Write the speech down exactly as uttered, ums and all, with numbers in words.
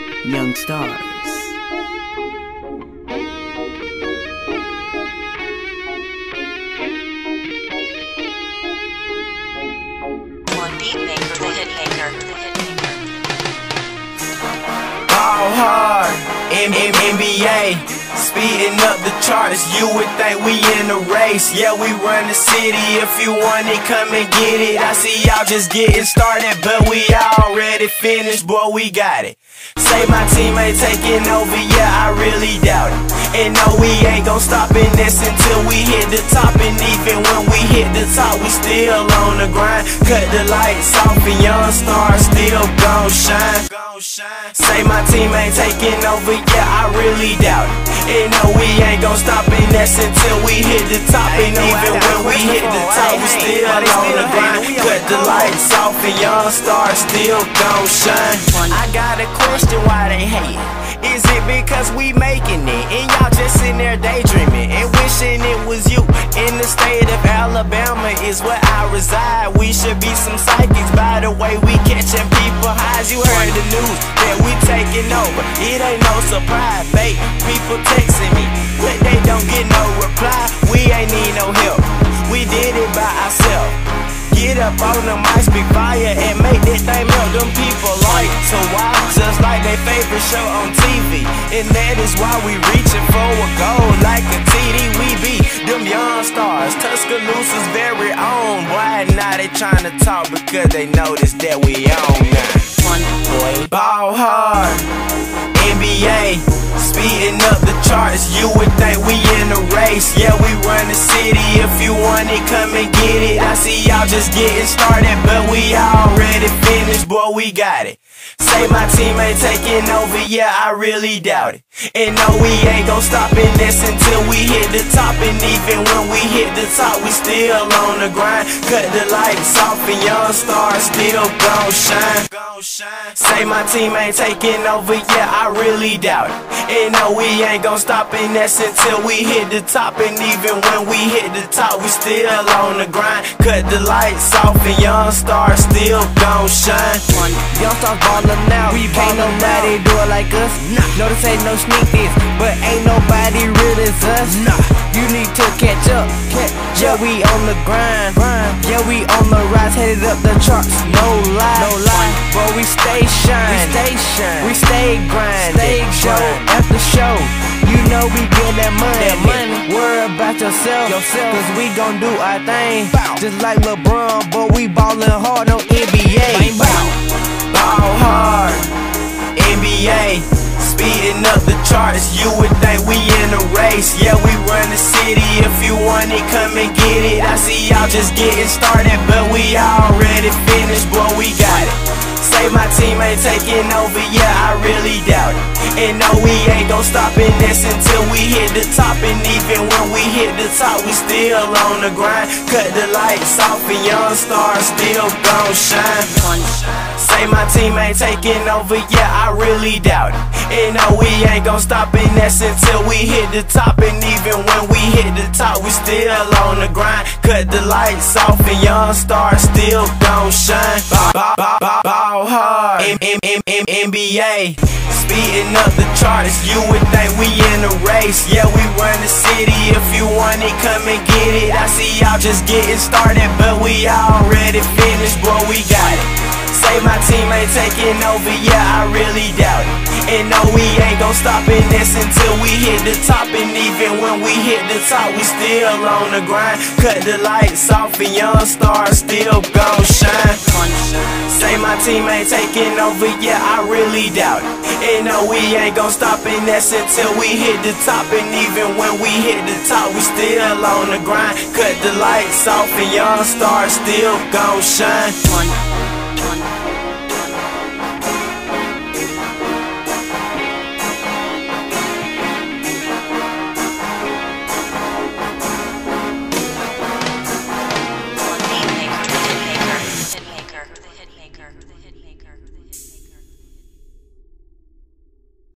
Young Stars. One beat maker, the hit maker, the hit maker. Ball hard, M M N B A, speeding up the charts. You would think we in a race. Yeah, we run the city. If you want it, come and get it. I see y'all just getting started, but we already finished. Boy, we got it. Say my team ain't taking over, yeah, I really doubt it. And no, we ain't gon' stop in this until we hit the top. And even when we hit the top, we still on the grind. Cut the lights off and Young Stars still gon' shine. Say my team ain't taking over, yeah, I really doubt it. And no, we ain't gon' stop in this until we hit the top. And even when we hit the top, we still on the grind. Cut the lights off and Young Stars still gon' shine. I got a question, why they hate? Is it because we making it and y'all just sitting there daydreaming and wishing it was you? In the state of Alabama is where I reside. We should be some psychics by the way we catching people highs. You heard the news that we taking over, it ain't no surprise. Fake people texting me, but they don't get no reply. We ain't need no help, we did it by ourselves. Get up on the mic, speak fire, and make that thing melt. Them people like to watch us like their favorite show on T V. And that is why we reaching for a goal like a T D. We be them Young Stars, Tuscaloosa's very own. Why now they trying to talk because they notice that we on now. One boy, ball hard, N B A, speeding up the charts. You would think we in a race. Yeah, we run the city. If you want it, come and get it. I see y'all just getting started, but we already finished. Boy, we got it. Say my team ain't taking over, yeah, I really doubt it. And no, we ain't gon' stop in this until we hit the top. And even when we hit the top, we still on the grind. Cut the lights off and Young Stars still gon' shine. Say my team ain't taking over, yeah, I really doubt it. And no, we ain't gon' stop in this until we hit the top. And even when we hit the top, we still on the grind. Cut the lights off and Young Stars still gon' shine. Young Stars ballin' now, we can't nobody do it like us. Nah. No, this ain't no sneak this, but ain't nobody real as us. Nah. You need to catch up, catch yeah, we on the grind. grind. Yeah, we on the rise, headed up the charts. No lie, no lie, but we stay shine. We stay shine, we stay grind. Stay show after show, you know we get that money. That money. Worry about yourself, yourself, cause we gon' do our thing. Bow. Just like LeBron, but we ballin' hard on N B A. Bang, bang. Ball hard, N B A, speeding up the charts. You would think we in a race. Yeah, we run the city. If you want it, come and get it. I see y'all just getting started, but we already finished. Boy, we got it. Say my team ain't taking over, yeah, I really doubt it. And no, we ain't gon' stop in this until we hit the top. And even when we hit the top, we still on the grind. Cut the lights off and Young Stars still gon' shine. Say my team ain't taking over, yeah, I really doubt it. And no, we ain't gon' stop in this until we hit the top. And even when we hit the top, we still on the grind. Cut the lights off and Young Stars still gon' shine. Ball, ball, ball, ball hard, M M M N B A, speeding up the charts. You would think we in a race. Yeah, we run the city. If you want it, come and get it. I see y'all just getting started, but we already finished. Boy, we got it. Say my team ain't taking over, yeah, I really doubt it. And no, we ain't gon' stop in this until we hit the top. And even when we hit the top, we still on the grind. Cut the lights off and Young Stars still gon' shine. Say my team ain't taking over, yeah, I really doubt it. And no, we ain't gon' stop in this until we hit the top. And even when we hit the top, we still on the grind. Cut the lights off and Young Stars still gon' shine.